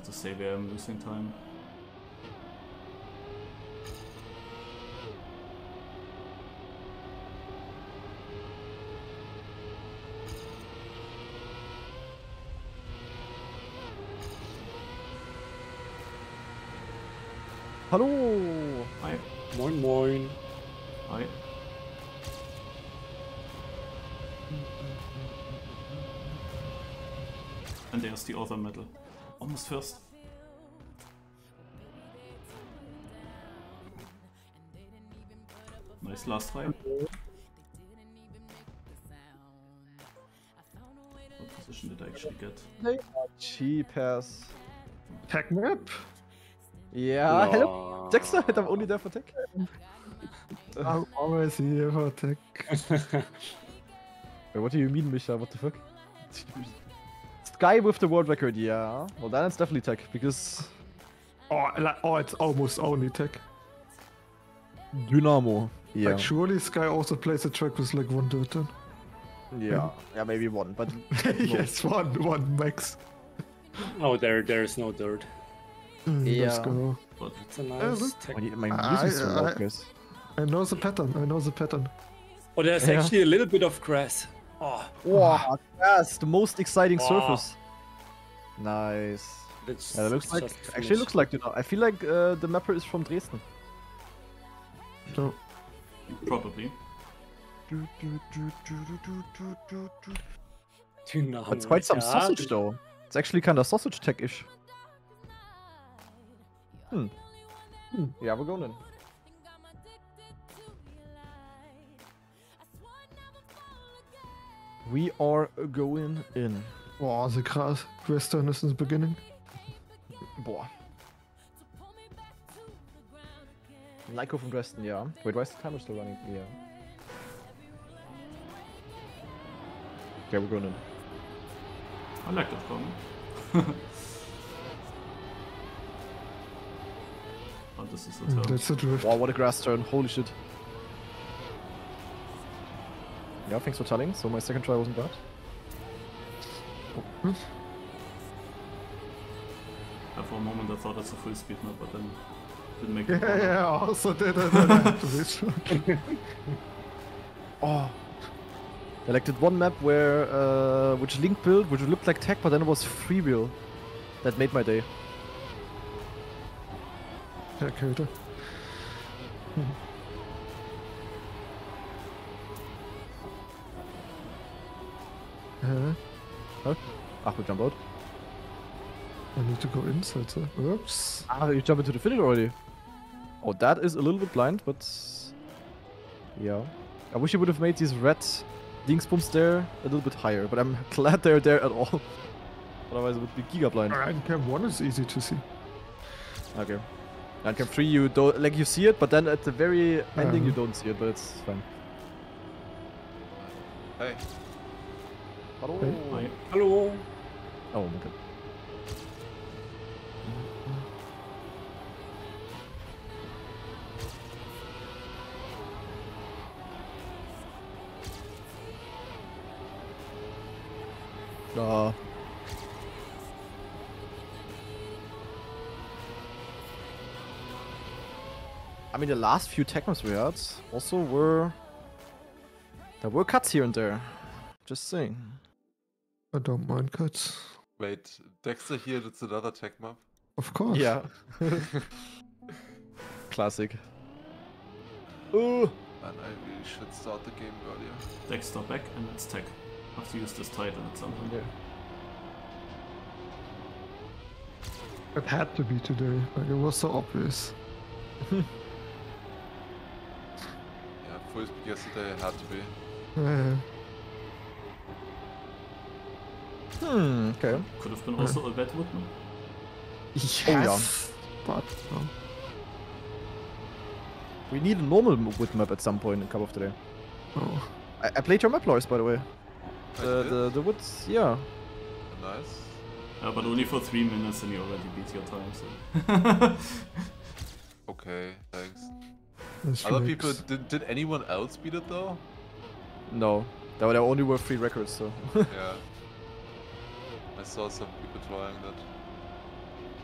hard to say where I'm losing time. Hallo! Hi. Moin moin. Hi. And there's the other medal. Almost first. Nice last try. What position did I actually get? Cheap ass. Tech map? Yeah, hello. Dexter, I'm only there for tech. I'm always here for tech. Wait, what do you mean, Misha? What the fuck? Sky with the world record, yeah. Well, then it's definitely tech, because... Oh, it's almost only tech. Dynamo. Yeah. Like, surely Sky also plays a track with like 1 dirt then. Yeah. Yeah, maybe one, but... Yes, one max. Oh, there's no dirt. Let's Yeah. go. It's a nice tech. My music is so loud, guys. I know the pattern. Oh, there's actually a little bit of grass. Oh, Wow, that's the most exciting surface. Nice. that's Yeah, it looks like... just Actually, it finished. looks like, you know, I feel like the mapper is from Dresden. So, Probably. Dynamo, But it's quite some yeah. sausage, though. It's actually kind of sausage tech-ish. Yeah, we're going in. We are going in. boah, the Western is in the beginning. Boah. Lyco from Dresden, yeah. Wait, why is the timer still running? Yeah. Okay, we're going in. I like that comment. Oh, this is a turn. That's the drift. Wow, what a grass turn. Holy shit. Yeah, thanks for telling. So my second try wasn't bad. Yeah, for a moment I thought it's a full speed map, but then didn't make it. Yeah, also did it. Oh. I like that one map where, which Link built, which looked like tech, but then it was freewheel. That made my day. Ja, Kälte. Huh? Ach, we jump out. I need to go inside, so. Oops. Ah, you jump into the finish already. Oh, that is a little bit blind, but... Yeah. I wish you would have made these red dingsbums there a little bit higher, but I'm glad they're there at all. Otherwise it would be giga blind. And Camp 1 is easy to see. Okay. And Camp 3 you don't... Like, you see it, but then at the very ending you don't see it, but it's fine. Hey. Hello. Hi. Hello. Oh my god. I mean, the last few tech maps we had also were... There were cuts here and there. Just saying. I don't mind cuts. Wait, Dexter here, that's another tech map? Of course. Yeah. Classic. Ooh. And I really should start the game earlier. Dexter back and let's tech. I have to use this titan at some point. Yeah. It had to be today. Like, it was so obvious. Yeah, full speed yesterday it had to be. Okay. Could have been also a bad woodman. Yes. But, We need a normal wood map at some point in Cup of the Day. oh. I played your map, Lars, by the way. I did? The woods, yeah. Nice. But only for 3 minutes and you already beat your time, so... Okay, thanks. That's Other right. people, did anyone else beat it though? No. There only were 3 records, so... Yeah. I saw some people trying that.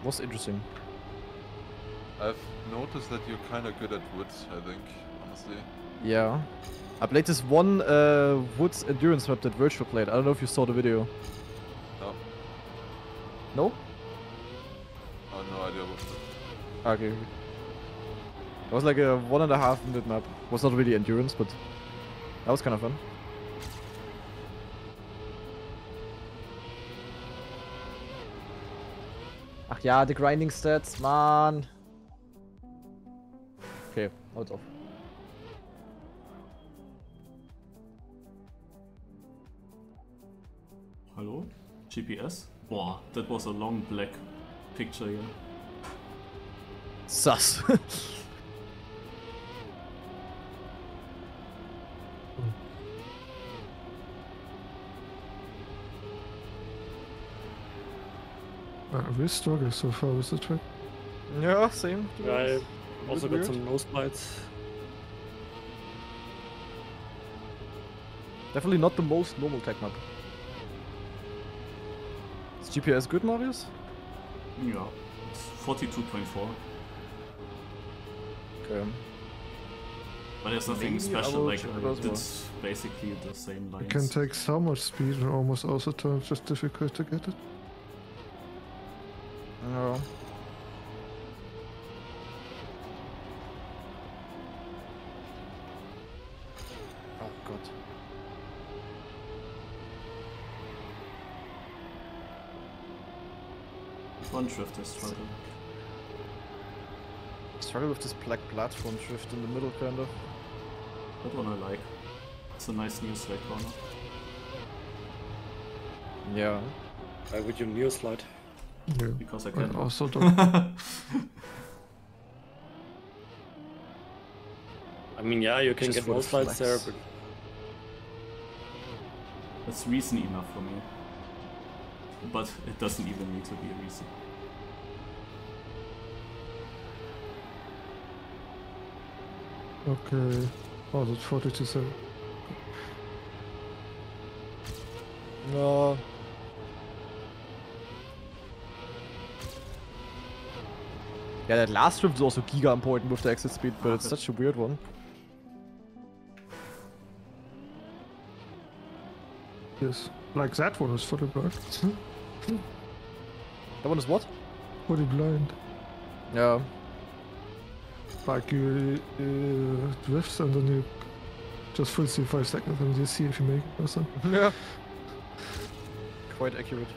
Was interesting. I've noticed that you're kind of good at wood, I think, honestly. Yeah. I played this one Woods endurance map that Virtual played. I don't know if you saw the video. No. No? Oh, no idea what. Okay. It was like a 1.5 minute map. Was not really endurance, but that was kind of fun. Ach ja, the grinding stats, man. Okay, hold off. Hello? GPS? Wow, that was a long black picture here. Sus. We struggle so far with the track. Yeah, same. Yeah, I also got weird. some nose bites. Definitely not the most normal tech map. Is GPS good, Marius? Yeah, it's 42.4. Okay. But there's nothing Maybe I special, will like check it as well. it's basically the same It can lines. take so much speed and almost also turns just difficult to get it. No. Oh god. One drift is struggle. Struggle with this black platform drift in the middle, kind of. That one I like. It's a nice new slide corner. Yeah. Why would you near slide? Yeah. Because I I can. also don't. I mean, yeah, you can Just get for the no slides there, flex. but That's reason enough for me. But it doesn't even need to be a reason. Okay. Oh, that's 42.7. No. Yeah, that last drift is also giga important with the exit speed, but it's such a weird one. Yes. Like that one is fully blind. That one is what? Fully blind. Yeah. Like you drifts and then you just full see 5 seconds and you see if you make it or something. Yeah. Quite accurate.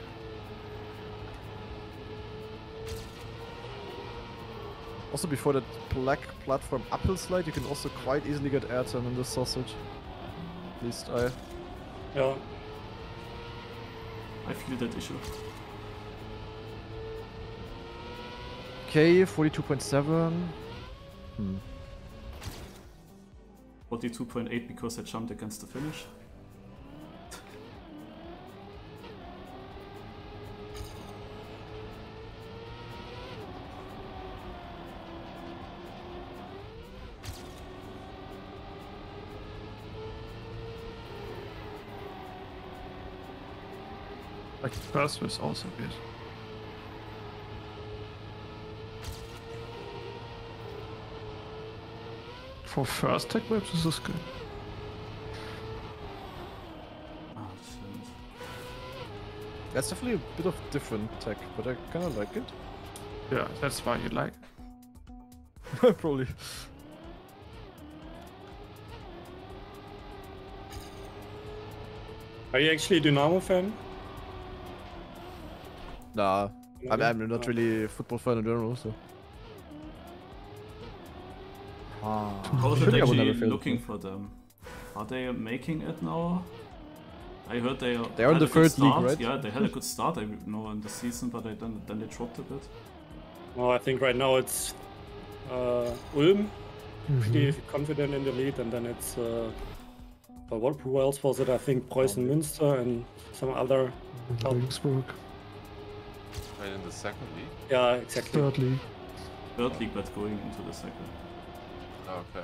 Also, before that black platform uphill slide, you can also quite easily get airtime in this sausage. At least yeah. I feel that issue. Okay, 42.7. 42.8 because I jumped against the finish. Like the first was also good. For first tech maps, this is good. Ah, shit. That's definitely a bit of different tech, but I kind of like it. Yeah, that's why you like. Probably. Are you actually a Dynamo fan? Nah, I'm not Oh. really a football fan in general, so. How is it Maybe I would never actually fail. looking for them? Are they making it now? I heard they are. They're in had the a good third league, start. right? Yeah, they had a good start, I know, in the season, but then they dropped a bit. Well, I think right now it's Ulm, Mhm. pretty confident in the lead, and then it's who else was it? I think Preußen Münster and some other. Oh. Regensburg. Right in the second league? Yeah, exactly. Third league. Third league, but going into the second. Oh, okay.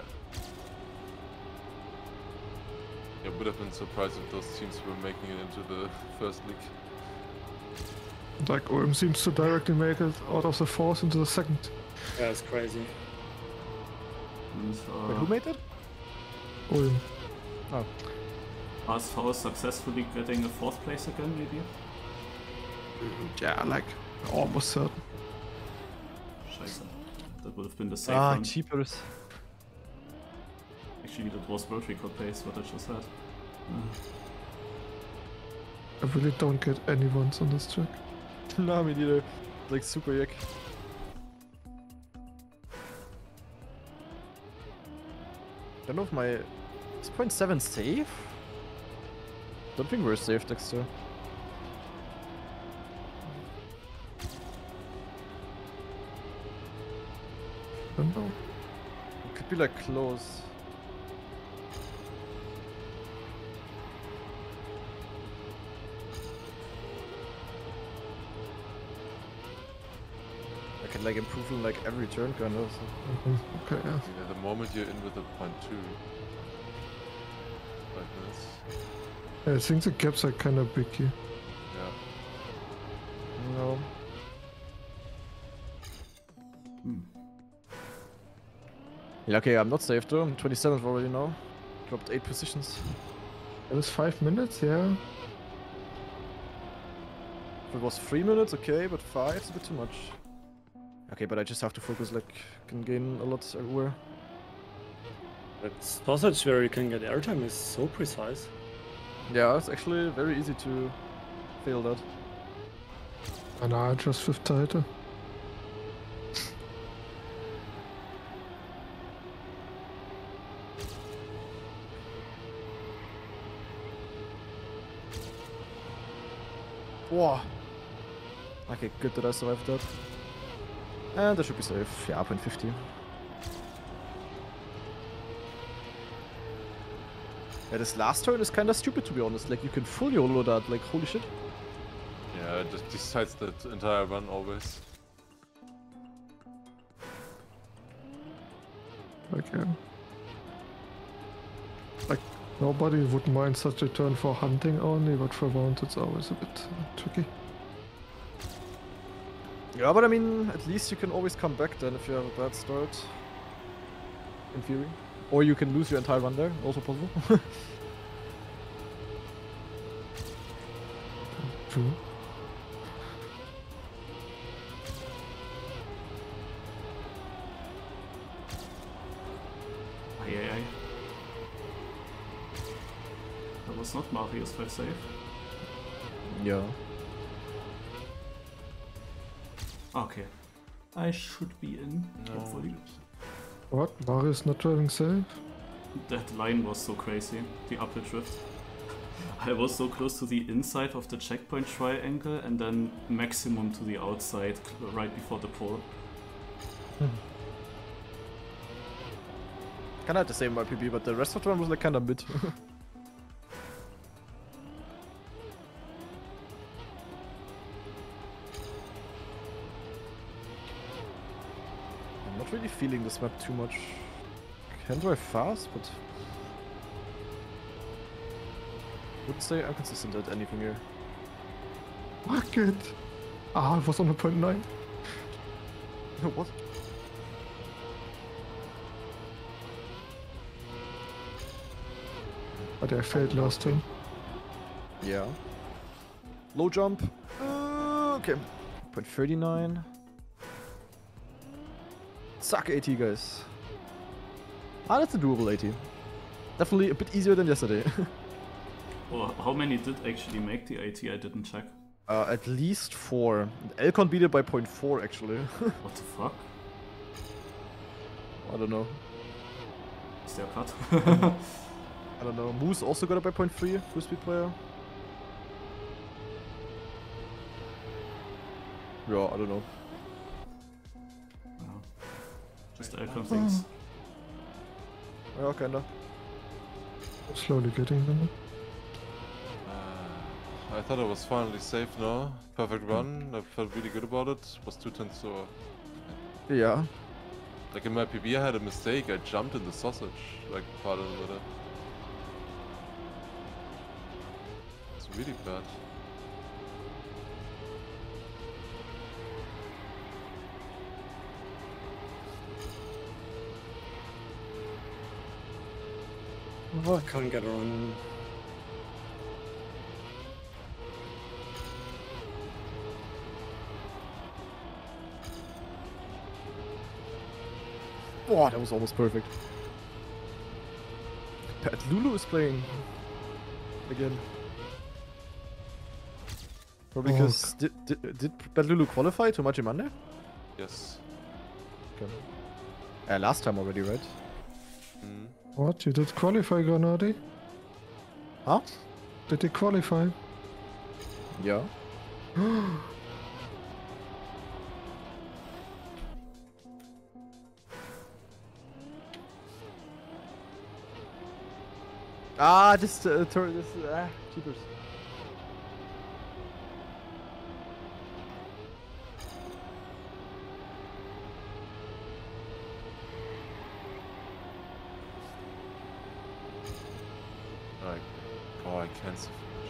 Yeah, would have been surprised if those teams were making it into the first league. Like Ulm seems to directly make it out of the fourth into the second. Yeah, it's crazy. And Wait, who made it? Ulm. Oh. ASV successfully getting a 4th place again, maybe? Yeah, like almost certain. Scheiße. That would have been the safe Ah, one. cheapers. Actually, that was world record pace, what I just had. I really don't get any ones on this track. No, me neither. Like super yuck. Don't know if my... Is 0.7 safe? Don't think we're safe, Dexter. I don't know. It could be like close. I can like improve in like every turn kind of. So. Okay, yeah. Yeah, the moment you're in with a 0.2, like this. I think the gaps are kind of big here. Yeah. No. Yeah, okay, I'm not safe though. I'm 27th already now. Dropped 8 positions. It was 5 minutes, yeah. If it was 3 minutes, okay, but 5 is a bit too much. Okay, but I just have to focus, like, can gain a lot everywhere. That sausage where you can get airtime is so precise. Yeah, it's actually very easy to fail that. And I just 5th tighter. Wow. Okay, good that I survived that. And I should be safe. Yeah, 0.50. Yeah, this last turn is kinda stupid to be honest. Like, you can full YOLO that, like, holy shit. Yeah, it just decides that entire run always. Like, yeah. Like, nobody would mind such a turn for hunting only, but for rounds it's always a bit tricky. Yeah, but I mean, at least you can always come back then if you have a bad start. In theory. Or you can lose your entire run there, also possible. True. Aye. That was not Mario's 5 save. Yeah. Okay. I should be in, hopefully. What? Marius not driving safe? That line was so crazy, the upper drift. I was so close to the inside of the checkpoint triangle and then maximum to the outside right before the pole. Kinda had the same YPB, but the rest of the run was like kinda mid. I'm not really feeling this map too much. Can drive fast, but wouldn't say I'm consistent at anything here. Fuck it! Ah, it was on a 0.9. What? But I failed last time. Yeah. Low jump. Okay. 0.39. Suck 80, guys. Ah, that's a doable 80. Definitely a bit easier than yesterday. Well, how many did actually make the 80? I didn't check. At least 4. Elcon beat it by 0.4 actually. What the fuck? I don't know. Is there a cut? I don't know. Moose also got it by 0.3, full speed player. Yeah, I don't know. No. Just Elcon things. Yeah, kinda. Slowly getting them. I thought I was finally safe now. Perfect run. I felt really good about it. Was 2 tenths over. Yeah. Like in my PB I had a mistake. I jumped in the sausage. Like part of the middle. It's really bad. Oh, I can't get around. Oh, that was almost perfect. Pat Lulu is playing again. Probably because did Pat Lulu qualify to Machimande? Yes. Okay. Last time already, right? Mm. What? You did qualify, GranaDy? Huh? Did you qualify? Yeah. This cheapers. Oh, I cancel finish.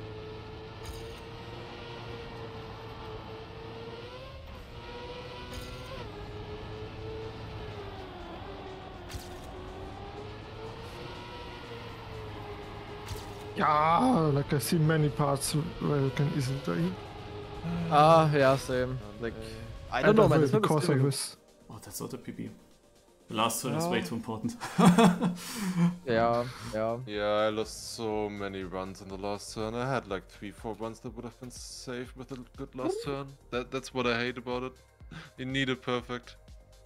Yeah, like I see many parts where you can easily die. Yeah, same. Like, I don't know, man. This map is because of difficult. this. Oh, that's not a PB. The last turn is way too important. Yeah. Yeah, I lost so many runs in the last turn. I had like 3-4 runs that would have been safe with a good last turn. That's what I hate about it. You need it perfect.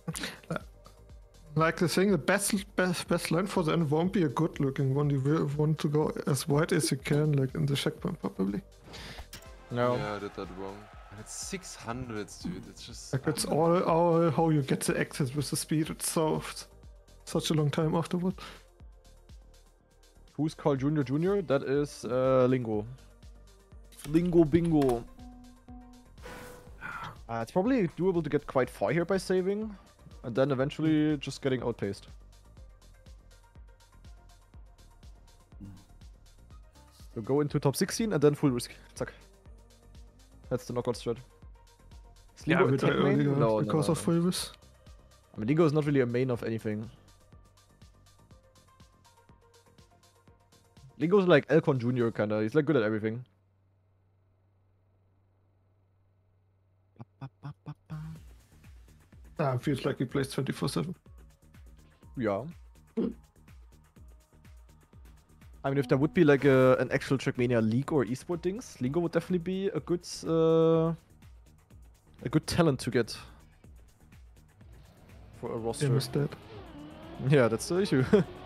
Like the thing, the best line for the end won't be a good looking one. You will want to go as wide as you can, like in the checkpoint probably. No. Yeah, I did that wrong. And it's 600s, dude. It's just... Like it's all how you get the exit with the speed. It's such a long time afterward. Who's Carl Jr.? That is Lingo. Lingo Bingo. It's probably doable to get quite far here by saving, and then eventually just getting outpaced. So go into top 16 and then full risk. Zack. That's the knockout strat. Is Lingo a tech main? No, because of full risk. I mean, Lingo is not really a main of anything. Lingo's like Elcon Jr. kinda. He's like good at everything. It feels like he plays 24/7. Yeah. I mean, if there would be like an actual Trackmania league or esport things, Lingo would definitely be a good talent to get for a roster. Yeah, that's the issue.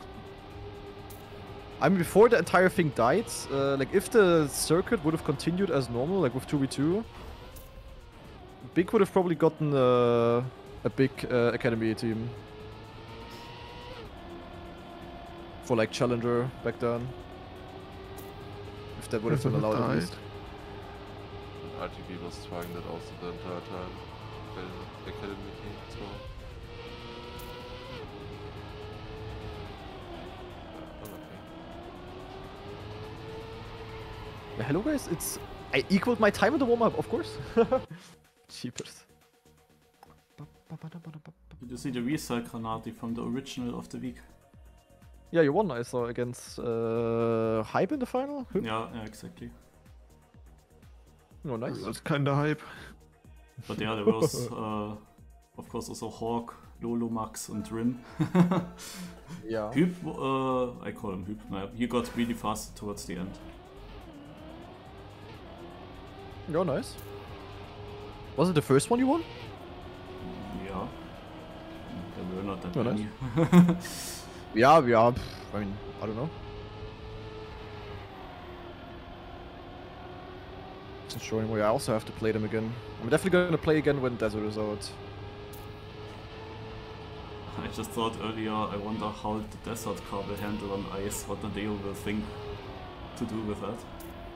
I mean, before the entire thing died, like if the circuit would have continued as normal, like with 2v2, Big would have probably gotten a big academy team. For like Challenger back then. If that would have been allowed at least. RTB was trying that also the entire time. The academy team as well. Yeah, hello guys, I equaled my time in the warm-up, of course. Cheapers. Did you see the resale GranaDy from the original of the week? Yeah, you won, I saw, against Hype in the final? Yeah, exactly. Oh, nice. That's kinda hype. But yeah, there was, of course, also Hawk, Lolo, Max, and Rin. Yeah. Hyp, I call him Hyp. No, he got really fast towards the end. Oh, nice. Was it the first one you won? Yeah. There were not that Oh, many. nice. Yeah, I mean, I don't know. Isn't sure anymore. I also have to play them again. I'm definitely going to play again when Desert is out. I just thought earlier, I wonder how the Desert car will handle on ice, what the Dale will think to do with that.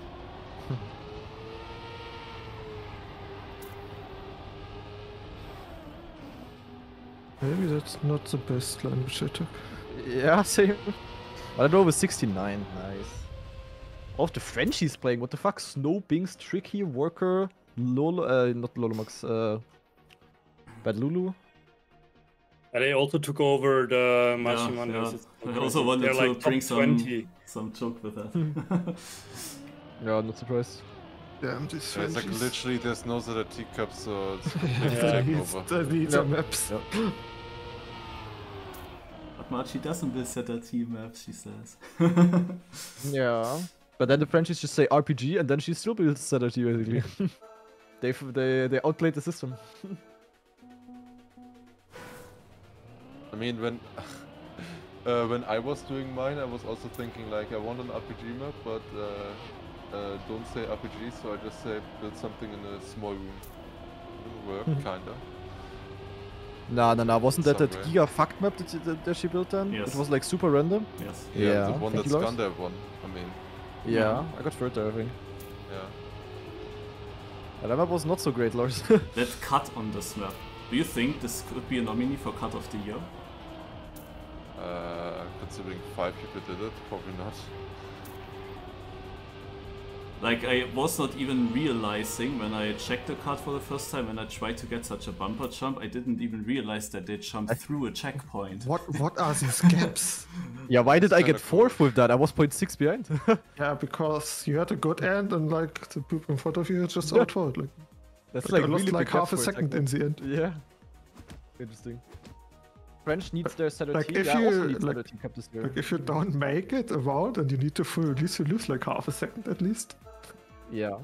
Maybe that's not the best line which I took. Yeah, same. But I drove with 69. Nice. All of the Frenchies playing. What the fuck? Snow, Binks, Tricky, Worker, Lolo, not Lolomax, Bad Lulu. And they also took over the Machiman. Yeah. I also wanted to like bring some joke with that. Yeah, not surprised. Damn, these Yeah, it's like Frenchies. literally there's no ZRT cups, so it's completely Yeah. taken These over. these are maps. Yep. But Marchi doesn't build ZRT maps, she says. Yeah. But then the Frenchies just say RPG and then she still builds ZRT basically. they outplayed the system. I mean, when I was doing mine, I was also thinking like I want an RPG map, but don't say RPG, so I just say build something in a small room. It'll work, kinda. Nah. Wasn't that Somewhere. Giga fucked map that she built then? Yes. It was like super random. Yes. Yeah, the one Thank that's you, Lars. Gundam one. I mean, Yeah, I got third there, I think. yeah. Yeah, that map was not so great, Lars. That cut on this map. Do you think this could be a nominee for cut of the year? Considering 5 people did it, probably not. Like, I was not even realizing when I checked the card for the first time and I tried to get such a bumper jump, I didn't even realize that they jumped through a checkpoint. What are these gaps? Yeah, why did I kinda get fourth with that? I was 0.6 behind. Yeah, because you had a good end and like the people in front of you just outfought. Like, That's I like lost really like big half a gaps for second in the end. Yeah. Interesting. French needs their ZRT. Like, if yeah, you- also needs like- ZRT cup this year. Like if you don't make it around and you need to full release, you lose like half a second at least. Yeah.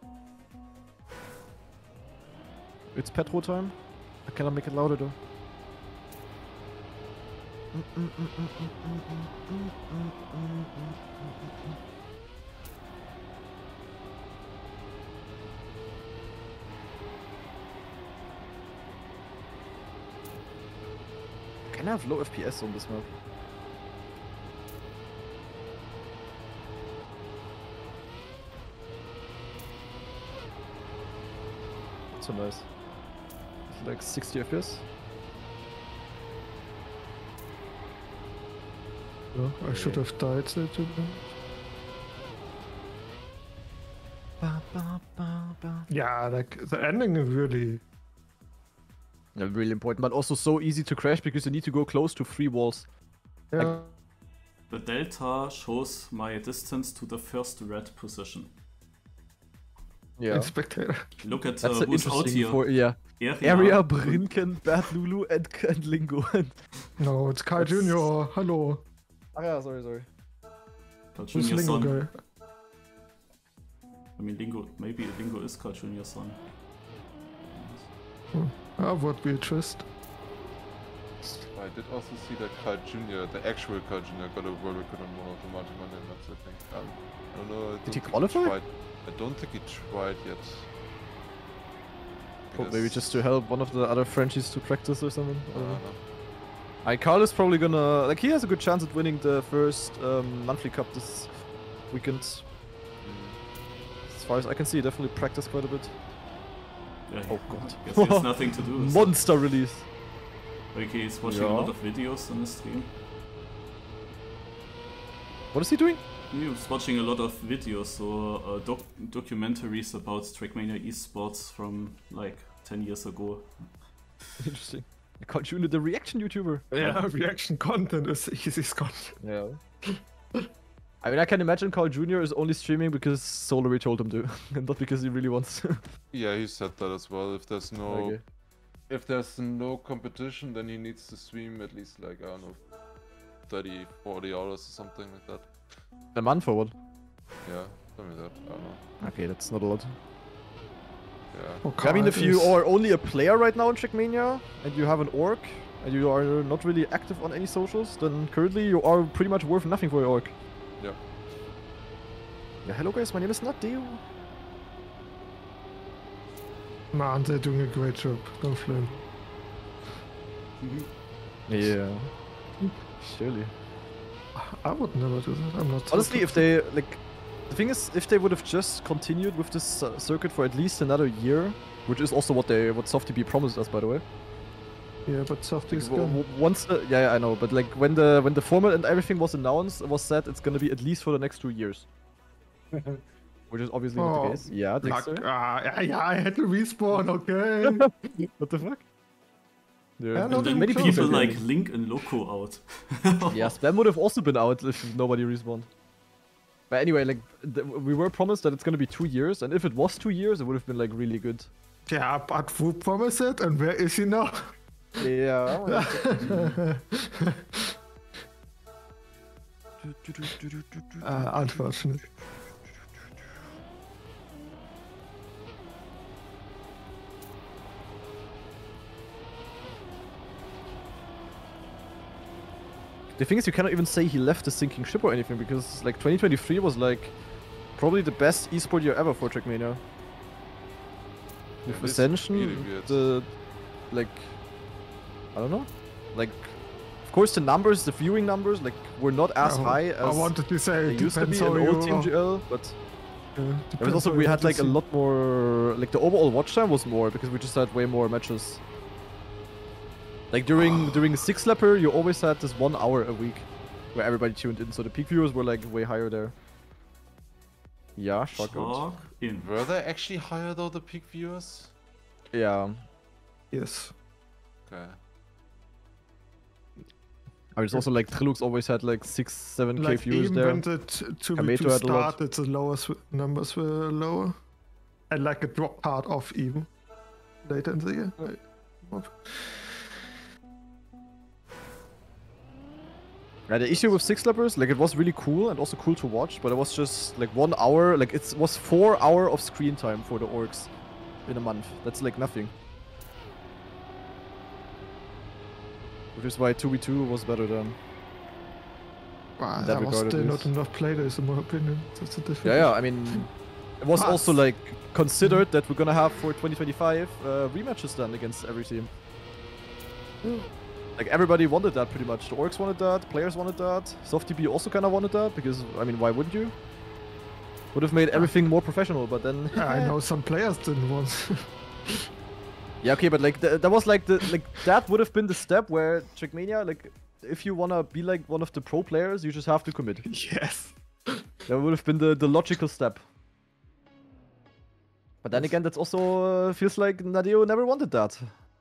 It's Petro time. I cannot make it louder though. Can I have low FPS on this map? Not so nice. It's like 60 FPS. Yeah, I should have died there too. Yeah, like the ending is really. Yeah, really important, but also so easy to crash because you need to go close to 3 walls. Yeah. The delta shows my distance to the first red position. Yeah. In spectator. Look at That's who's out interesting here. for yeah. Area, Brinken, Bad Lulu, and Lingo. No, it's Kai Junior. Hello. Ah yeah, sorry. Carl Who's Junior's Lingo son. guy? I mean, maybe Lingo is Carl Junior's son. Ah, would be a twist. I did also see that Carl Jr., the actual Carl Jr., got a world record on one of the multi-Monday maps, I think. I don't know. Did he qualify? I don't think he tried yet. Or maybe just to help one of the other Frenchies to practice or something. I I don't know. don't know. Carl is probably gonna he has a good chance at winning the first monthly cup this weekend. As far as I can see, he definitely practiced quite a bit. Yeah, Oh god. guess he has nothing to do with it. Monster release. Like he's watching a lot of videos on the stream. What is he doing? He was watching a lot of videos, so documentaries about Trackmania esports from like 10 years ago. Interesting. I called you the reaction YouTuber. Yeah, reaction content is easy content. Yeah. I mean, I can imagine Carl Jr. is only streaming because Solary told him to, and not because he really wants to. Yeah, he said that as well. If there's no Okay. if there's no competition, then he needs to stream at least like, I don't know, 30, 40 hours or something like that. A month or what? Yeah, something like that. I don't know. Okay, that's not a lot. Yeah. Okay, I mean, if you are only a player right now in Trackmania, and you have an org, and you are not really active on any socials, then currently you are pretty much worth nothing for your org. Yeah. Yeah, hello guys, my name is Nadeo. Man, they're doing a great job. Don't flame. Yeah. Surely. I would never do that. I'm not. Honestly, if they, like, the thing is, if they would have just continued with this circuit for at least another year, which is also what SoftTB promised us, by the way. Yeah, but Softy is Like, gone. once, yeah, I know, but like when the format and everything was announced, it was said it's gonna be at least for the next 2 years. Which is obviously not Oh, the case. Yeah, Dexter. Yeah, I had to respawn, okay? What the fuck? Yeah, not And then many even people close. like Link and Loco out. Yeah, Spam would have also been out if nobody respawned. But anyway, like we were promised that it's gonna be 2 years, and if it was 2 years, it would have been like really good. Yeah, but who promised it, and where is he now? Yeah. Unfortunate. The thing is, you cannot even say he left the sinking ship or anything, because like 2023 was like probably the best esport year ever for Trackmania. With this is Ascension, really weird. the like I don't know, like of course the numbers, the viewing numbers, like were not as high as I wanted to say they it used to be depends in how old you. Team GL, but there was Depends also how we you had like a listen. lot more, like the overall watch time was more because we just had way more matches. Like during 6 lapper, you always had this 1 hour a week where everybody tuned in, so the peak viewers were like way higher there. Yeah, shotguns. Talk in. Were they actually higher though, the peak viewers? Yeah. Yes. Okay. I mean, it's also like Trilux always had like 6-7k Like viewers even there. when the Kameto 2v2 had a lot. started, the lowest numbers were lower, and like it dropped part off even later in the year. Yeah, the issue with 6 lappers, like it was really cool and also cool to watch, but it was just like 1 hour, like it was 4 hours of screen time for the orcs in a month. That's like nothing. Which is why 2v2 was better than. Wow, In that that was regard, at still not least. enough playdays in my opinion. That's a different. Yeah, I mean, it was also But- like considered that we're gonna have for 2025 rematches then against every team. Like everybody wanted that pretty much. The orcs wanted that, players wanted that, SoftTP also kind of wanted that because I mean, why wouldn't you? Would have made everything more professional, but then. Yeah, I know some players didn't want. Yeah, okay, but like that was like that would have been the step where Trackmania, like if you wanna be like one of the pro players, you just have to commit. Yes. That would have been the logical step. But then again, that's also feels like Nadeo never wanted that.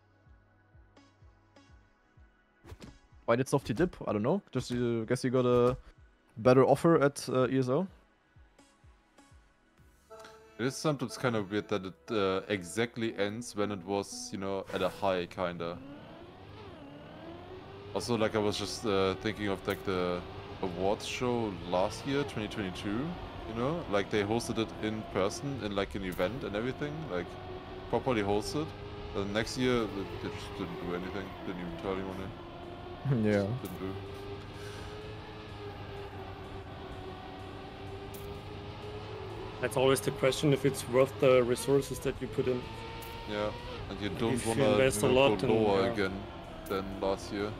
Why did Softy dip? I don't know. Just guess you got a better offer at ESO. It is sometimes kind of weird that it exactly ends when it was, you know, at a high, kinda. Also, like I was just thinking of like the awards show last year, 2022. You know, like they hosted it in person in like an event and everything, like properly hosted. Next year they just didn't do anything. Didn't even tell anyone in. Yeah. Didn't do. That's always the question if it's worth the resources that you put in. Yeah, and you don't If you wanna invest a lot go and, lower yeah. again than last year.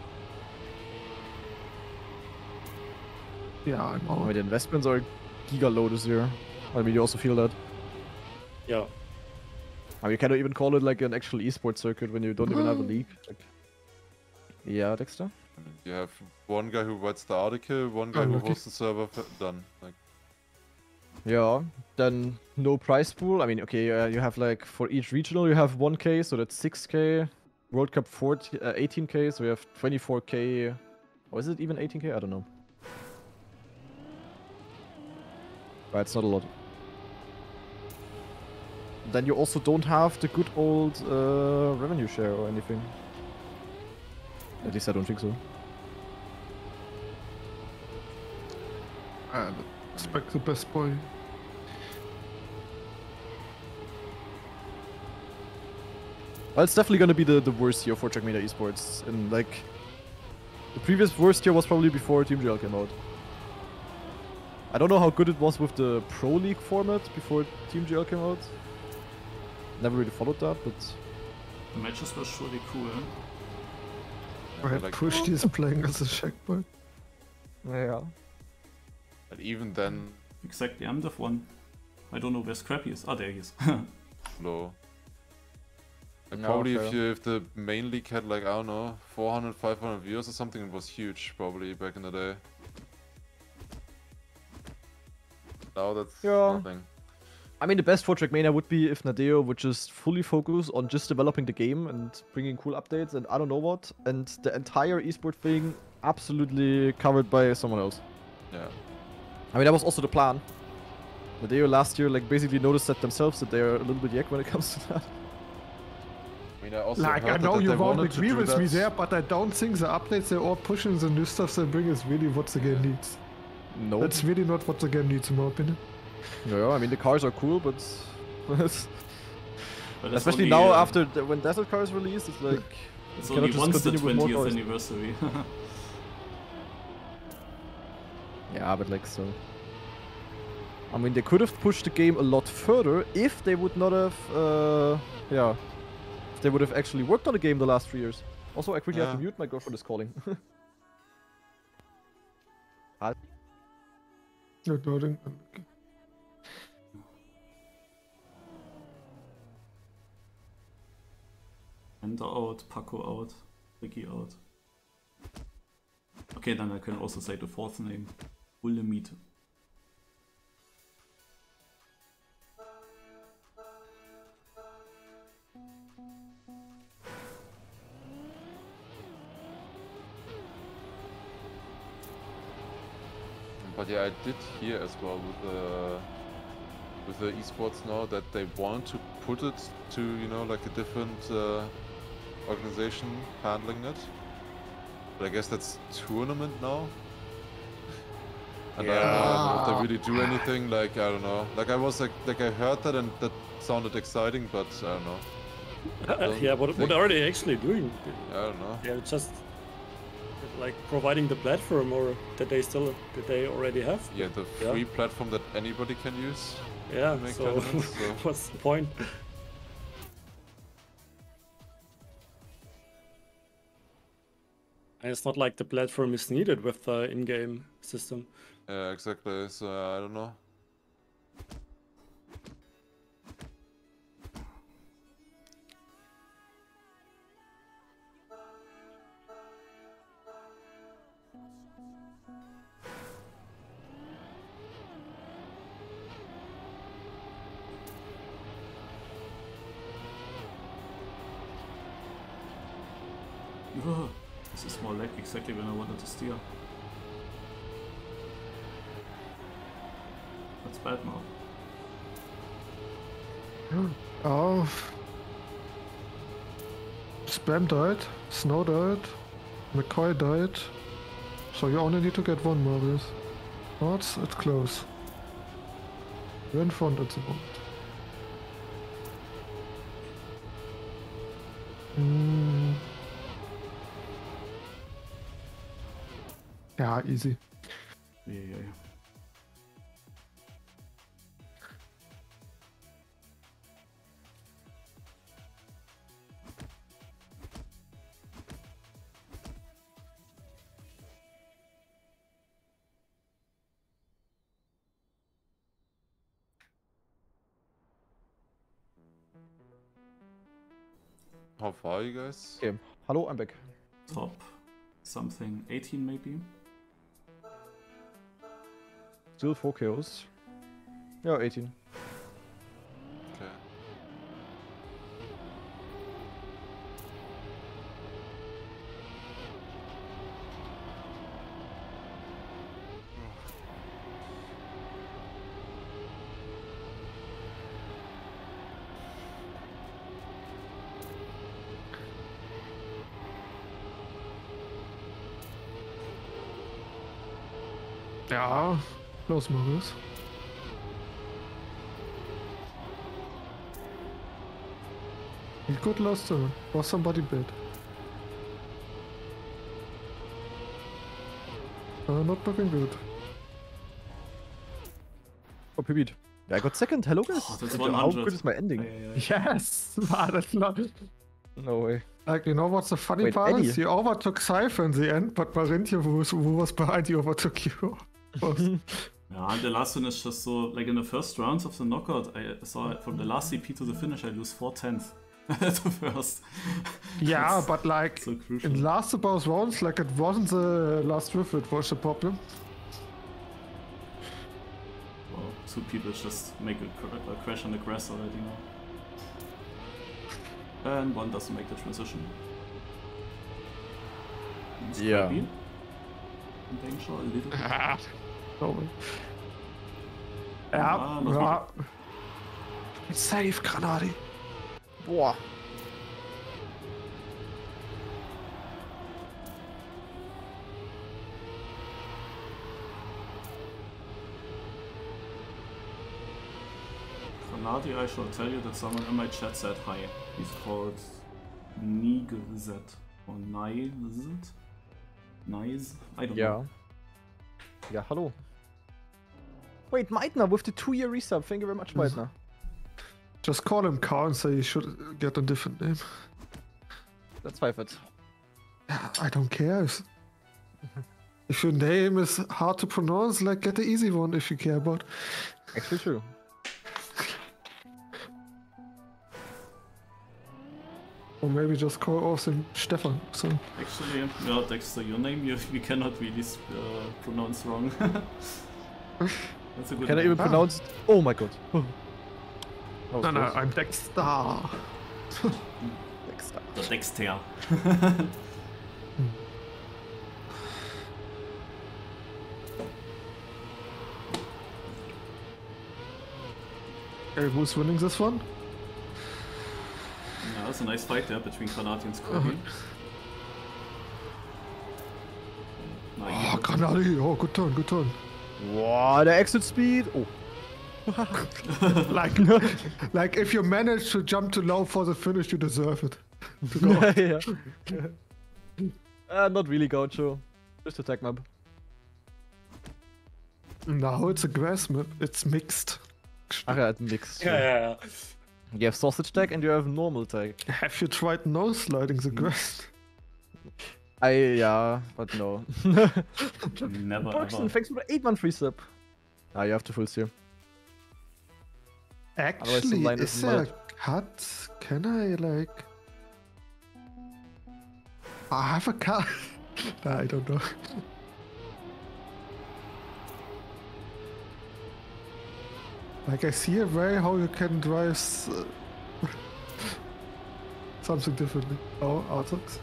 Yeah, I'm I mean, out. the investments are giga low this year. I mean, you also feel that. Yeah. I mean, you cannot even call it like an actual esports circuit when you don't even have a league. Like... Yeah, Dexter? You have one guy who writes the article, one guy who Unlucky. hosts the server, done. Like, Yeah, then no prize pool. I mean, okay, you have like for each regional you have 1k, so that's 6k. World Cup 18k, so we have 24k. Or is it even 18k? I don't know. But it's not a lot. Then you also don't have the good old revenue share or anything. At least I don't think so. Expect the best boy. Well, it's definitely gonna be the worst year for Trackmania Esports. And like, the previous worst year was probably before Team GL came out. I don't know how good it was with the Pro League format before Team GL came out. Never really followed that, but The matches were surely cool. I had like, pushed is playing as a checkpoint. yeah. and even then, Exactly, I'm the one. I don't know where Scrappy is. Ah, there he is. low. And No, probably fair. if the main league had like, I don't know, 400, 500 viewers or something, it was huge probably back in the day. Now that's Yeah. nothing. I mean, the best for Trackmania would be if Nadeo would just fully focus on just developing the game and bringing cool updates and I don't know what, and the entire esport thing absolutely covered by someone else. Yeah. I mean, that was also the plan. Nadeo last year, like, basically noticed that themselves that they're a little bit yak when it comes to that. I mean, I also Like, I heard know that you they won't wanted to agree do with me that. there, but I don't think the updates they're all pushing, the new stuff they bring is really what the game needs. No. That's really not what the game needs, in my opinion. Yeah, I mean, the cars are cool, but... But it's especially only, now, after when Desert Car is released, it's like... It's you only cannot just once the continue with more 20th cars. anniversary. Yeah, but like so. I mean, they could have pushed the game a lot further if they would not have, yeah, if they would have actually worked on the game the last 3 years. Also, I quickly have to Yeah. mute, my girlfriend is calling. You're doing. Ender out, Paco out, Ricky out. Okay, then I can also say the fourth name. Ulle Miete. But yeah, I did hear as well with the esports now that they want to put it to, you know, like a different organization handling it. But I guess that's tournament now. And I don't know if they really do anything. Like, I don't know. Like, I was like I heard that and that sounded exciting, but I don't know. Yeah, what are they actually doing? I don't know. Yeah, just like providing the platform, or that they already have. Yeah, the free platform that anybody can use. Yeah, make so tournaments, so- what's the point? And it's not like the platform is needed with the in-game system. Yeah, exactly. So I don't know. Ugh, this is more lag exactly when I wanted to steer. That's bad now. Oh. Spam died, Snow died, McCoy died. So you only need to get one more of this. Oh, it's close. You're in front at the moment. Yeah, easy. Yeah. How far are you guys? Okay, hello, I'm back. Top something 18 maybe. Still 4 KOs. Yeah, 18. Okay. Ja, los Marius. You got lost there. Was somebody bad? Not looking good. Oh, Pibit. Yeah, I got second. Hello, guys. Oh, that's How 100. good is my ending? Yes, war das not. No way. Like, you know what's the funny Wait, part Eddie. is? You overtook Cypher in the end, but Marintia, who was behind you, overtook you. Yeah, and the last one is just so, like in the first rounds of the knockout, I saw from the last CP to the finish, I lose 4/10 at the first. Yeah, That's but like, so crucial. in last of those rounds, like, it wasn't the last rift, it was the problem. Wow, two people just make a crash on the grass already now. And one doesn't make the transition. It's Yeah. in danger a little bit. No way. Ah, not Ja. It's safe, GranaDy. Boah. GranaDy, I shall tell you that someone in my chat said hi. He's called Nigzet or Nizet? Nice? I don't Yeah. know. Yeah, hello. Wait, Meitner with the 2-year resub. Thank you very much, Meitner. Just call him Carl and say he should get a different name. That's 5 it. I don't care. If your name is hard to pronounce, like get the easy one if you care about. Actually true. Or maybe just call Austin Stefan. So Actually, yeah, Dexter, your name we cannot really pronounce wrong. That's a good Can I name. even pronounce it? Oh my god. That was no, close. I'm Dexter. Dexter. The Dexter. Hey, who's winning this one? Yeah, that's a nice fight there between GranaDy and Scorpion. Oh, GranaDy. Oh, good turn, good turn. Wow, the exit speed. Oh. Like if you manage to jump too low for the finish, you deserve it. To go. Yeah. Not really, Gaucho. Just attack map. No, it's a grass map. It's mixed. Ach ja, it's mixed. Yeah. You have sausage tag and you have normal tag. Have you tried no sliding the grass? Yeah, but no. Never Parkson, ever. thanks for the 8-month free sub. Ah, you have to full steer. Otherwise the Actually, line is is there a mud. cut? Can I like... I have a cut. I don't know. Like I see a way how you can drive something differently. Oh, outdoors.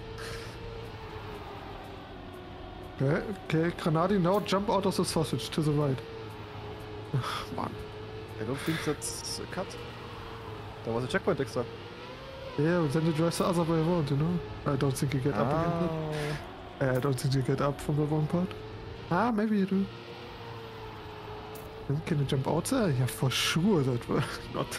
Okay, GranaDy, now jump out of the sausage to the right. Man. I don't think that's a cut. There was a checkpoint extra. Yeah, but then you drive the other way around, you know? I don't think you get up again. I don't think you get up from the one part. Ah, maybe you do. Then can you jump out there? Yeah, for sure that will not.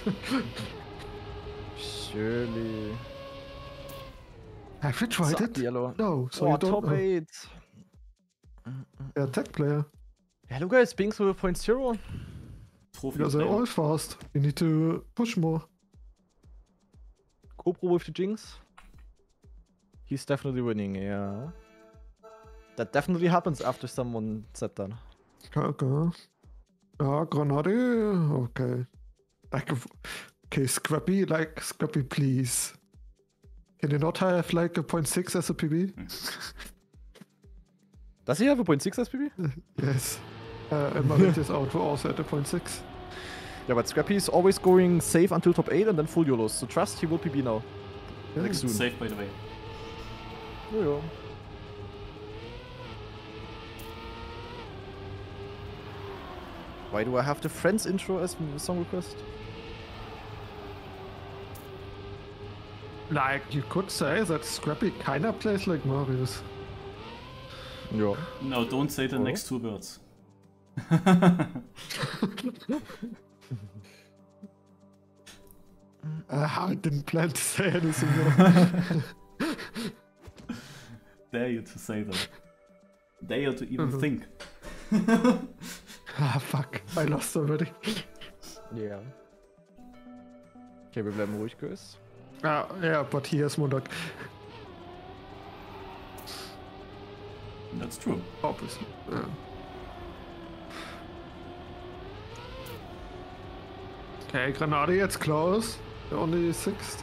Surely. Have you tried Suck, it? yellow. No, so Oh, you don't top know. 8. Yeah, tech player. Hello guys, Bings with 0.0. Trophy Because they're player. all fast. You need to push more. Cobra with the Jinx. He's definitely winning, yeah. That definitely happens after someone said that. Okay. Ah, GranaDy. Okay. Like, okay, Scrappy, please. Can you not have like a 0.6 as a PB? Does he have a 0.6 SPB? Yes. And Marit is out also at a 0.6. Yeah, but Scrappy is always going safe until top 8 and then full YOLOs. So trust, he will PB now. Yeah. Next soon. Safe, by the way. Oh, yeah. Why do I have the Friends intro as song request? Like, you could say that Scrappy kinda plays like Marius. Yeah. No, don't say the Oh. next two words. I didn't plan to say anything more. Dare you to say that. Dare you to even think. Ah, fuck. I lost already. Yeah. Okay, wir bleiben ruhig, Chris. Ah, yeah, but he has more luck. That's true. Obviously. Yeah. Okay, GranaDy, it's close. Only 6th.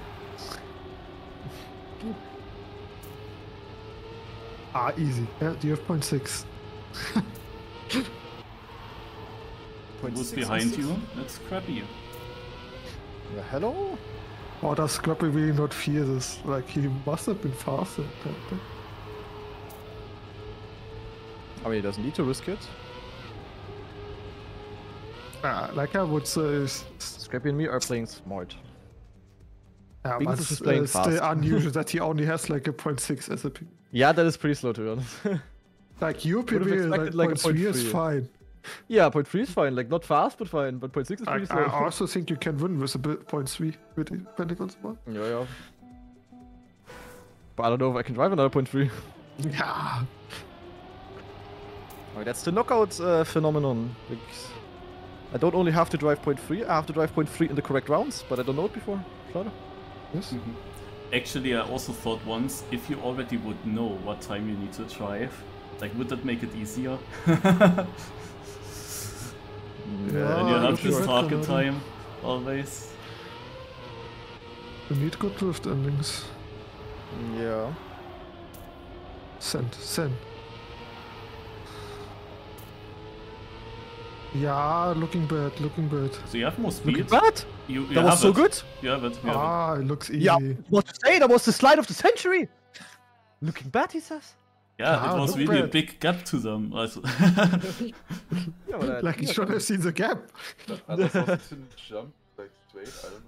Ah, easy. Yeah, you have 0.6. Who's behind you? It's Scrappy. Yeah, hello? Oh, does Scrappy really not fear this? Like, he must have been faster. I mean, he doesn't need to risk it. Like I would say, Scrappy and me are playing smart. yeah, Because but this is it's playing still fast. unusual that he only has like a 0.6 SAP. Yeah, that is pretty slow to be honest. Like your Would've PB, expected, like like, a 0.3 is 0.3. fine. Yeah, 0.3 is fine. Like, not fast, but fine. But 0.6 is pretty slow. I also think you can win with a 0.3, depending on spot. Yeah. But I don't know if I can drive another 0.3. Yeah. Alright, that's the knockout phenomenon. Like, I don't only have to drive 0.3, I have to drive 0.3 in the correct rounds, but I don't know it before. Shad? Yes. Actually, I also thought once, if you already would know what time you need to drive, like, would that make it easier? Yeah, And you have looking this back target already. time, always. You need good drift endings. Yeah. Send. Yeah, looking bad. So you have more speed. Look at that! You That was have so it. good! You have it. You have Ah, it looks easy. Yeah, what to say? That was the slide of the century! Looking bad, he says. it. Yeah, Ah, it was not really a bad. big gap to them. Also. Yeah, but Like, you should have seen the gap. That other person didn't jump like straight, I don't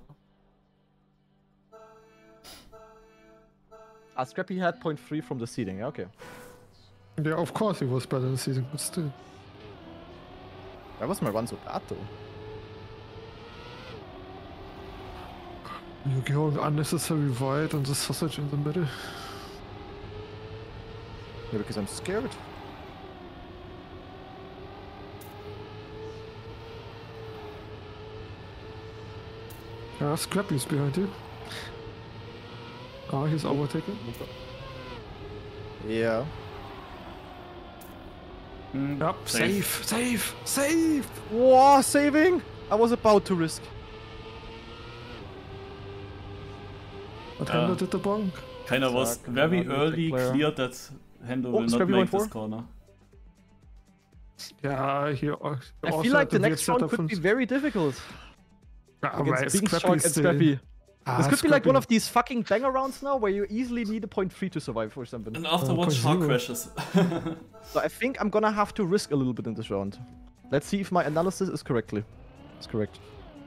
know. Scrappy had 0.3 from the seeding, yeah, okay. Yeah, of course he was better in the season, but still. Why was my run so bad though? You're going unnecessary wide on the sausage in the middle. Yeah, because I'm scared. Scrappy's behind you. Ah, he's overtaking. Yeah. Yep, safe! Whoa, saving! I was about to risk. But Hendo did the bonk. Kinda was Zack, very another early player. clear that Hendo will not Scrappy make went this for? corner. Yeah, he I also feel like had the weird next round setup could from- be very difficult. Ah, Against right, Big Scrappy Shark and still- Scrappy. Ah, This could be like one Scrappy- of these fucking banger rounds now where you easily need a 0.3 to survive for something. And afterwards, 0.0. Shark crashes. So I think I'm gonna have to risk a little bit in this round. Let's see if my analysis is correctly. It's correct.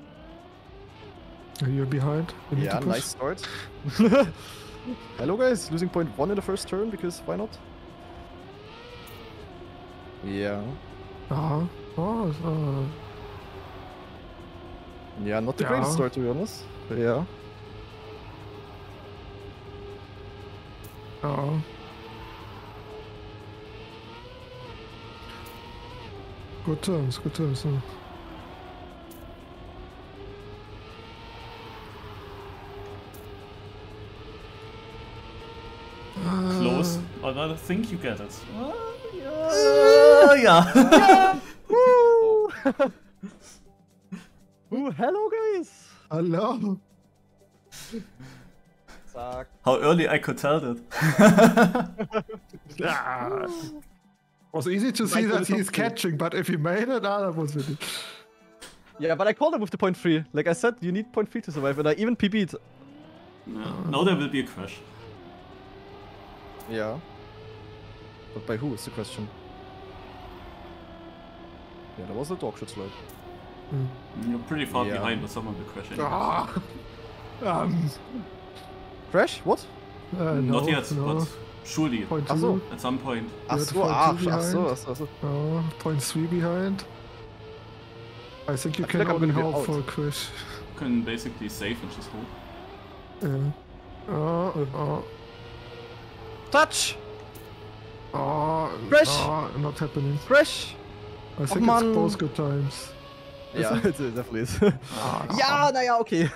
You're behind. You need Yeah, to push. nice start. Hello guys, losing 0.1 in the first turn because why not? Yeah. Yeah, not the greatest Yeah. start to be honest. But yeah. Good turns. Huh? Close. But I think you get it. Yeah. Woo! Ooh, hello guys! Hello. Zack. How early I could tell that. Yeah. Was easy to see Like, that it's he's okay. catching, but if he made it, that was really. Yeah, but I called it with the 0.3. Like I said, you need 0.3 to survive, and I even PB'd. Yeah. Now there will be a crash. Yeah. But by who is the question? Yeah, that was a dog shit slide. You're pretty far Yeah. behind, but someone will crash anyway. Ah. Crash? What? No, Not yet, no. but surely, Point Ach so. 2. at some point. Ach Yeah, so, 0.2 ach behind. so. 0.3 behind. I think you I feel can like I'm only gonna get hope out. for a crash. You can basically save and just hold. Yeah. Touch! Crash! Crash! Not happening. Crash! I think man. it's both good times. Yeah, it definitely is. Ah, Ja, naja, okay.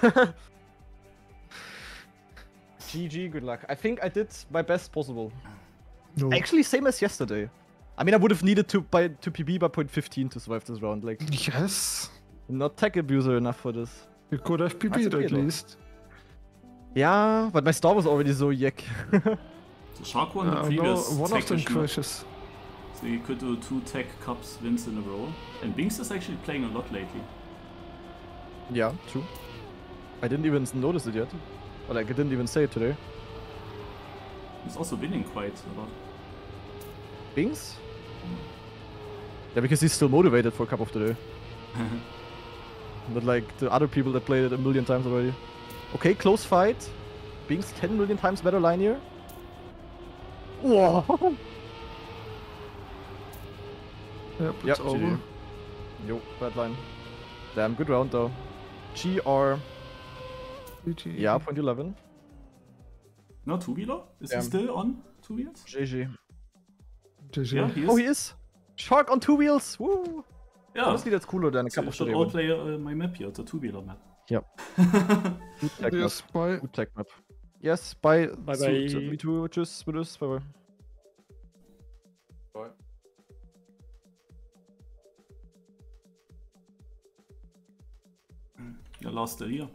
GG, good luck. I think I did my best possible. No. Actually, same as yesterday. I mean, I would have needed to PB by 0.15 to survive this round. Like, Yes. not tech abuser enough for this. You could have That's PB'd okay at though. least. Yeah, but my star was already so yuck. The Shark one, the No, previous one of them technician, crashes. So you could do 2 Tech Cups wins in a row. And Binks is actually playing a lot lately. Yeah, true. I didn't even notice it yet. Or like, I didn't even say it today. He's also winning quite a lot. Binks? Yeah, because he's still motivated for Cup of the Day. Not like the other people that played it a million times already. Okay, close fight. Binks 10 million times better line here. Whoa! Yep, it's over. GG. Yo, bad line. Damn, good round though. GR. GG. Yeah, point 11. No, two-wheeler? Is he Damn. still on 2 wheels? GG. GG. Yeah, he is. Oh, he is! Shark on 2 wheels! Woo! Yeah. Honestly, that's cooler than a So Cup you of the should Day all win. play my map here, the two-wheeler map. Yep. Good tech map. Yes, bye. Good tech map. Yes, bye. Bye So, bye. me too. Tschüss. Tschüss. Bye bye. Bye. Yeah, Lars still here.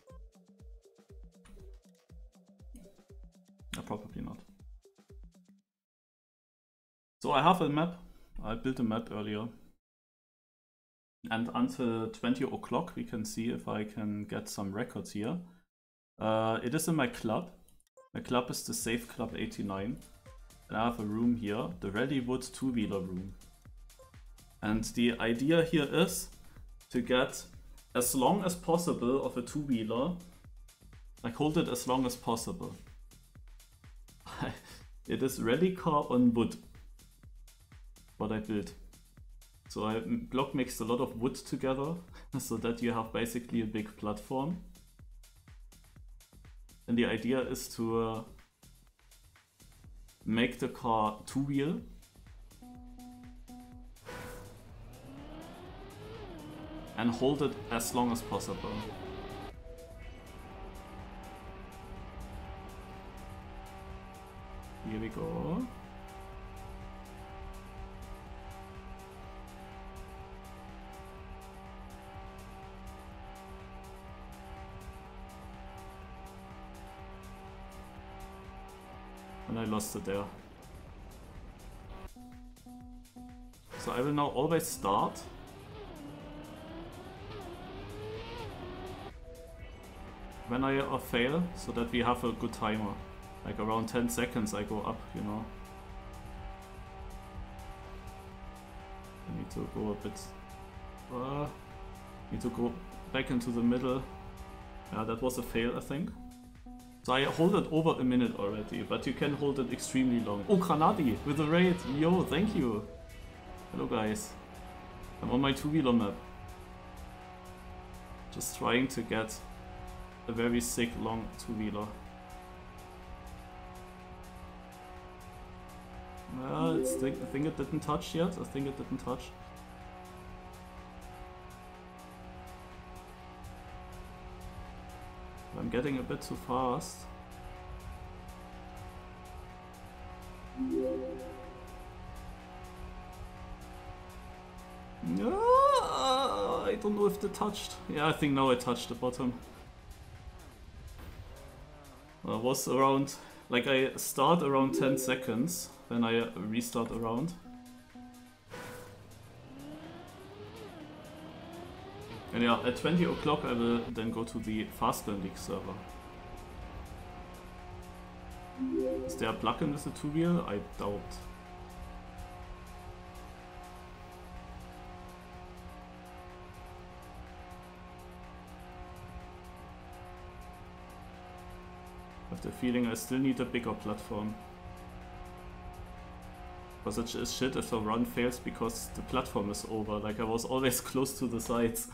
Probably not. So I have a map. I built a map earlier. And until 20 o'clock we can see if I can get some records here. It is in my club. My club is the Safe Club 89. And I have a room here, the Rallywood two-wheeler room. And the idea here is to get as long as possible of a two-wheeler. Like hold it as long as possible. It is RallyCar on wood. What I built. So I block mixed a lot of wood together so that you have basically a big platform. And the idea is to make the car two-wheel. And hold it as long as possible. Here we go. And I lost it there. So I will now always start when I fail, so that we have a good timer. Like around 10 seconds I go up, you know. I need to go a bit... need to go back into the middle. Yeah, that was a fail, I think. So I hold it over a minute already, but you can hold it extremely long. Oh, GranaDy with a raid! Yo, thank you! Hello guys. I'm on my two-wheeler map. Just trying to get a very sick long two-wheeler. I think it didn't touch yet. I think it didn't touch. I'm getting a bit too fast. I don't know if it touched. Yeah, I think now it touched the bottom. I was around, like I start around 10 seconds, then I restart around. And yeah, at 20 o'clock I will then go to the Fastburn League server. Is there a plugin with a two-wheel? I doubt. I have the feeling I still need a bigger platform. Because it is shit if a run fails because the platform is over, like I was always close to the sides.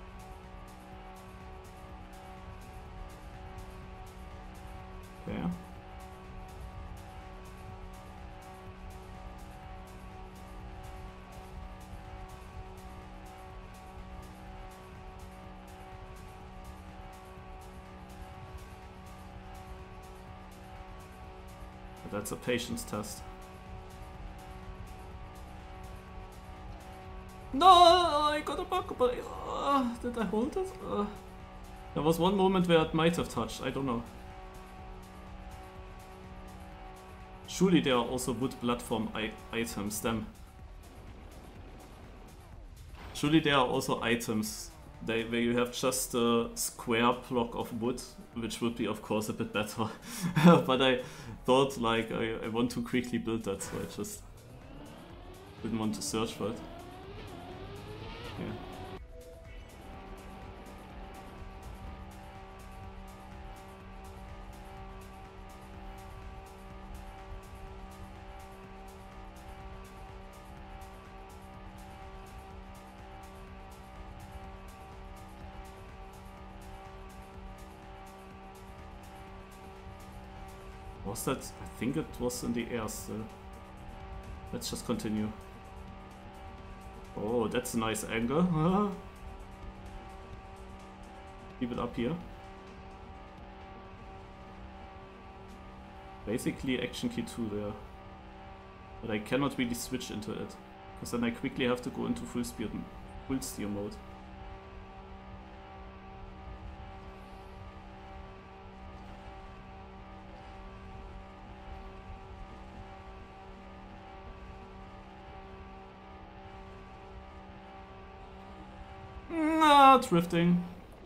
Okay. That's a patience test. No, I got a bug, but did I hold it? There was one moment where it might have touched, I don't know. Surely there are also wood platform items, them. Surely there are also items where you have just a square block of wood, which would be of course a bit better. But I thought like I want to quickly build that, so I just didn't want to search for it. Yeah. Was that? I think it was in the air still. Let's just continue. Oh, that's a nice angle. Keep it up here. Basically action key 2 there. But I cannot really switch into it. Because then I quickly have to go into full steer mode. Drifting.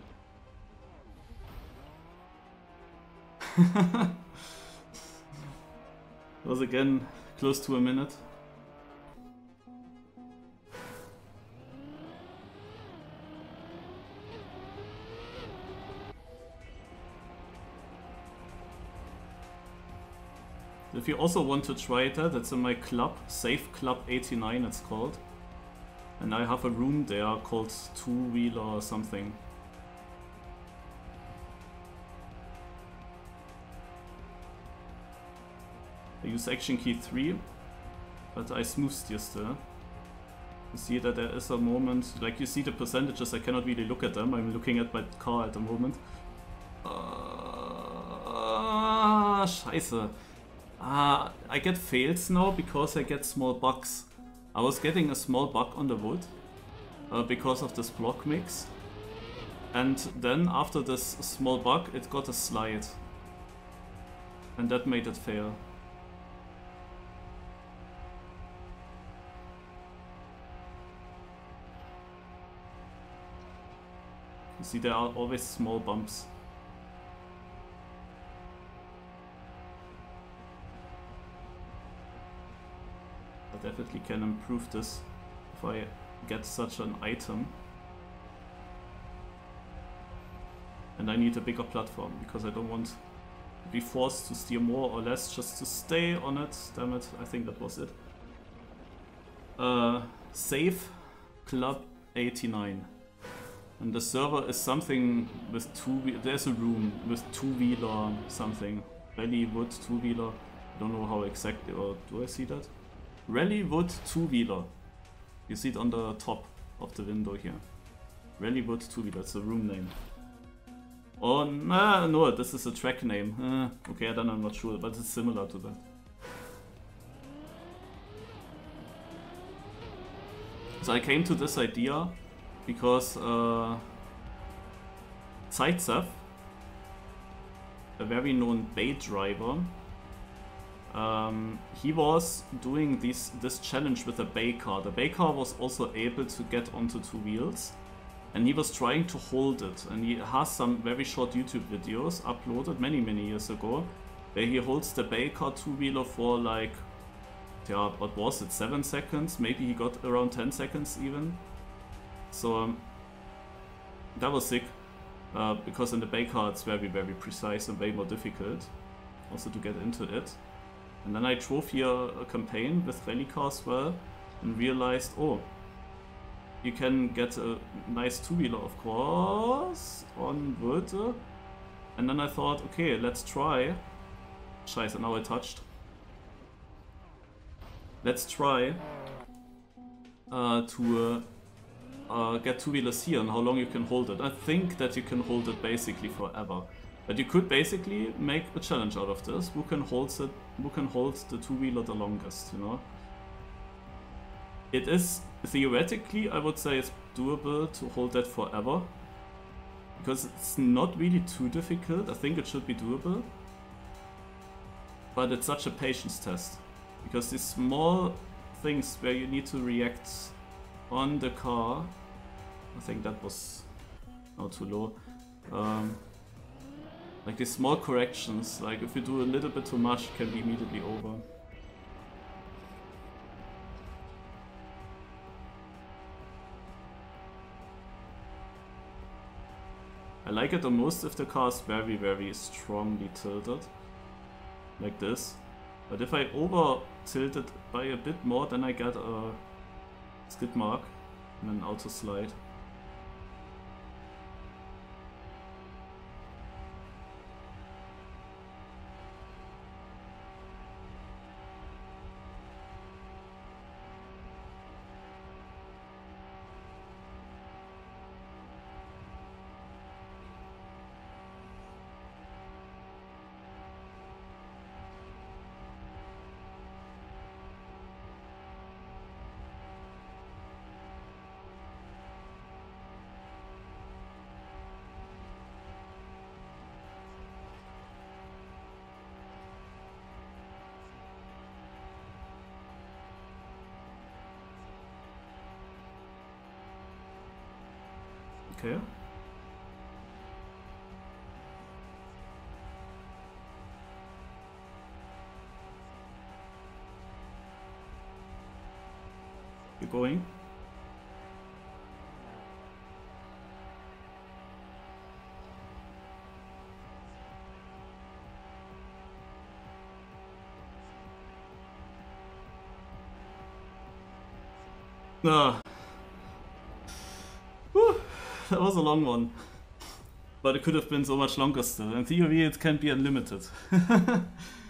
Was again close to a minute. If you also want to try that, it's in my club, Safe Club 89 it's called. And I have a room there called two-wheeler or something. I use action key 3, but I smooth steer still. You see that there is a moment, like you see the percentages, I cannot really look at them, I'm looking at my car at the moment. Scheiße. I get fails now because I get small bugs. I was getting a small bug on the wood because of this block mix, and then after this small bug it got a slide, and that made it fail. You see, there are always small bumps. I definitely can improve this if I get such an item. And I need a bigger platform because I don't want to be forced to steer more or less just to stay on it. Damn it, I think that was it. Safe Club 89. And the server is something with there's a room with two-wheeler something. Rallywood two-wheeler. I don't know how exactly, or do I see that? Rallywood two-wheeler. You see it on the top of the window here. Rallywood two-wheeler, it's a room name. Oh no, this is a track name. Okay, then I'm not sure, but it's similar to that. So I came to this idea because Zaitsev, a very known bait driver, he was doing this challenge with a bay car. The bay car was also able to get onto two wheels, and he was trying to hold it. And he has some very short YouTube videos uploaded many years ago, where he holds the bay car two-wheeler for like, yeah, what was it, 7 seconds? Maybe he got around 10 seconds even. So that was sick, because in the bay car it's very precise and way more difficult also to get into it. And then I drove here a campaign with RallyCar as well and realized, oh, you can get a nice two-wheeler, of course, on wood. And then I thought, okay, let's try. Scheiße, now I touched. Let's try to get two-wheelers here and how long you can hold it. I think that you can hold it basically forever. But you could basically make a challenge out of this. Who can hold the two-wheeler the longest, you know? It is, theoretically, I would say it's doable to hold that forever. Because it's not really too difficult. I think it should be doable. But it's such a patience test. Because these small things where you need to react on the car, I think that was not too low. Like these small corrections, like if you do a little bit too much, it can be immediately over. I like it the most if the car is very, very strongly tilted, like this. But if I over tilt it by a bit more, then I get a skid mark and an auto slide. Okay. You're going. Ah. Whew. That was a long one. But it could have been so much longer still. In theory, it can be unlimited.